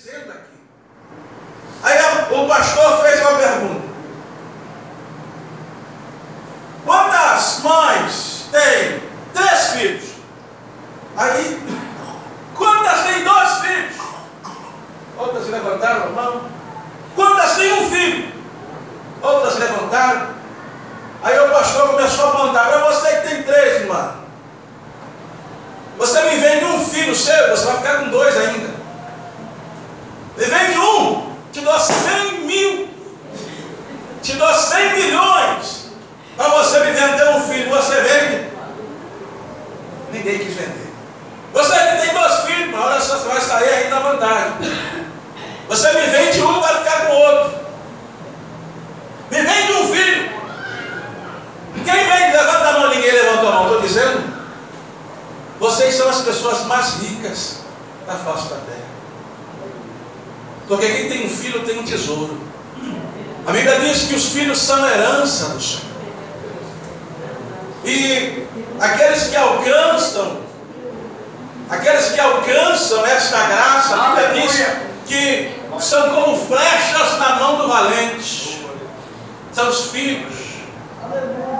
dizendo aqui. Aí o pastor fez uma pergunta: quantas mães têm 3 filhos? Aí, quantas têm 2 filhos? Outras levantaram a mão. Quantas têm 1 filho? Outras levantaram. Aí o pastor começou a apontar: para você que tem 3, irmã, você me vende 1 filho seu, você vai ficar com 2 ainda. Me vende 1, te dou 100 mil, te dou 100 milhões para você me vender 1 filho. Você vende? Ninguém quis vender. Você que tem 2 filhos, mas olha só, você vai sair aí na vantagem. Você me vende 1 e vai ficar com o outro. Me vende 1 filho. Quem vende? Levanta a mão. Ninguém levantou a mão. Estou dizendo, vocês são as pessoas mais ricas da face da terra. Porque quem tem 1 filho tem um tesouro. A Bíblia diz que os filhos são herança do Senhor. E aqueles que alcançam esta graça, a Bíblia diz que são como flechas na mão do valente. São os filhos.